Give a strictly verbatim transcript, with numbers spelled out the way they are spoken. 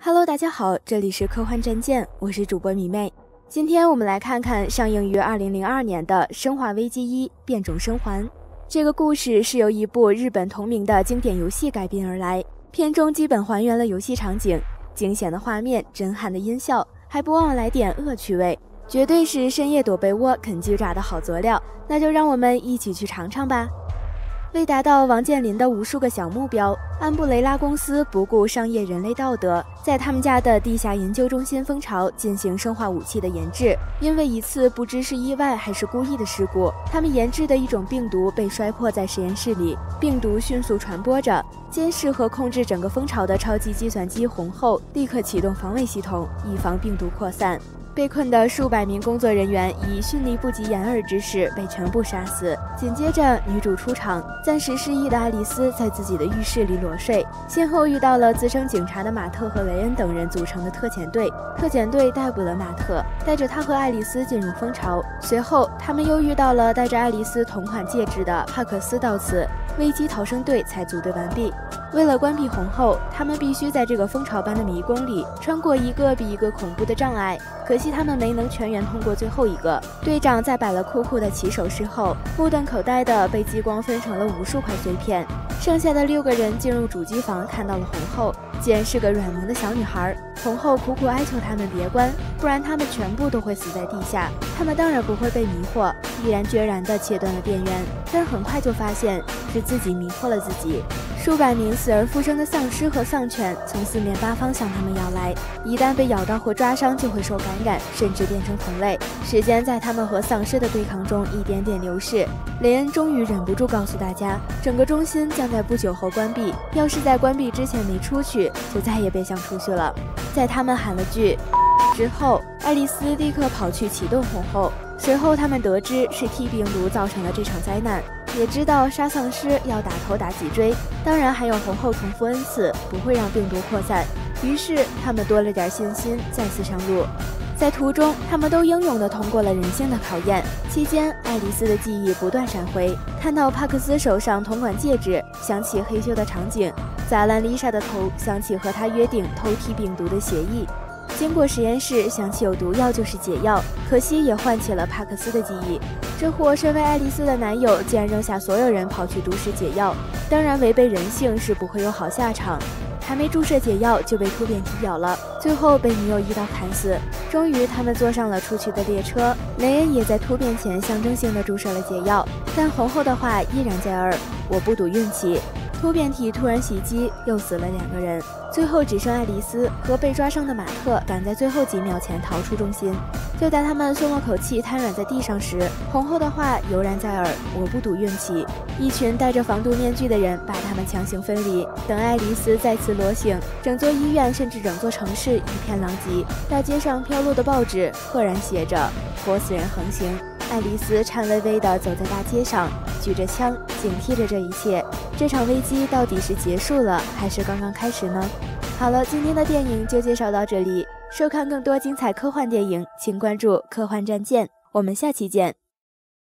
Hello， 大家好，这里是科幻战舰，我是主播迷妹。今天我们来看看上映于二零零二年的《生化危机一：变种生还》。这个故事是由一部日本同名的经典游戏改编而来，片中基本还原了游戏场景，惊险的画面，震撼的音效，还不忘来点恶趣味，绝对是深夜躲被窝啃鸡爪的好佐料。那就让我们一起去尝尝吧。为达到王健林的无数个小目标，安布雷拉公司不顾商业人类道德，在他们家的地下研究中心蜂巢进行生化武器的研制。因为一次不知是意外还是故意的事故，他们研制的一种病毒被摔破在实验室里，病毒迅速传播着。监视和控制整个蜂巢的超级计算机红后立刻启动防卫系统，以防病毒扩散。被困的数百名工作人员以迅雷不及掩耳之势被全部杀死。紧接着，女主出场，暂时失忆的爱丽丝在自己的浴室里裸睡，先后遇到了自称警察的马特和雷恩等人组成的特遣队。特遣队逮捕了马特，带着他和爱丽丝进入蜂巢。随后，他们又遇到了带着爱丽丝同款戒指的帕克斯到此，危机逃生队才组队完毕。为了关闭红后，他们必须在这个蜂巢般的迷宫里穿过一个比一个恐怖的障碍，可惜他们没能全员通过最后一个。队长在摆了酷酷的起手式后，目瞪口呆的被激光分成了无数块碎片。剩下的六个人进入主机房，看到了红后，竟然是个软萌的小女孩。红后苦苦哀求他们别关，不然他们全部都会死在地下。他们当然不会被迷惑，毅然决然地切断了电源，但很快就发现是自己迷惑了自己。数百名死而复生的丧尸和丧犬从四面八方向他们咬来，一旦被咬到或抓伤就会受感染，甚至变成同类。时间在他们和丧尸的对抗中一点点流逝。雷恩终于忍不住告诉大家，整个中心将在不久后关闭，要是在关闭之前没出去，就再也别想出去了。在他们喊了句之后，爱丽丝立刻跑去启动红后。随后他们得知是 T 病毒造成了这场灾难，也知道杀丧尸要打头打脊椎，当然还有红后重复 N 次，不会让病毒扩散。于是他们多了点信心，再次上路。在途中，他们都英勇地通过了人性的考验。期间，爱丽丝的记忆不断闪回，看到帕克斯手上同款戒指，想起黑咻的场景，砸烂丽莎的头，想起和她约定偷踢病毒的协议。经过实验室，想起有毒药就是解药，可惜也唤起了帕克斯的记忆。这货身为爱丽丝的男友，竟然扔下所有人跑去毒食解药，当然违背人性是不会有好下场。还没注射解药就被突变体咬了，最后被女友一刀砍死。终于他们坐上了出去的列车，雷恩也在突变前象征性的注射了解药，但红后的话依然在耳，我不赌运气。突变体突然袭击，又死了两个人，最后只剩爱丽丝和被抓伤的马特赶在最后几秒前逃出中心。就在他们松了口气瘫软在地上时，红后的话犹然在耳，我不赌运气。一群戴着防毒面具的人把他们强行分离，等爱丽丝再次裸醒，整座医院甚至整座城市一片狼藉，大街上飘落的报纸赫然写着活死人横行。爱丽丝颤巍巍地走在大街上，举着枪，警惕着这一切。这场危机到底是结束了，还是刚刚开始呢？好了，今天的电影就介绍到这里。收看更多精彩科幻电影，请关注科幻战舰。我们下期见。